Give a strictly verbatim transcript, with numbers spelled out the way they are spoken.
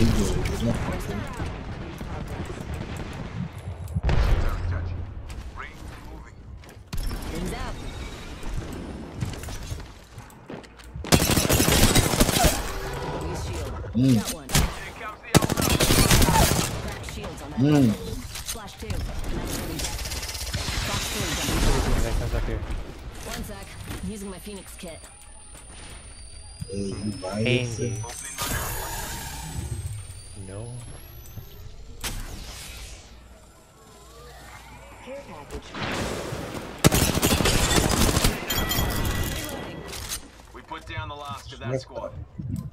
Mm. Mm. Flash two. One sec. Using my Phoenix kit. Hey, you buy Hey. it? No. Care package. We put down the last of that What squad. the-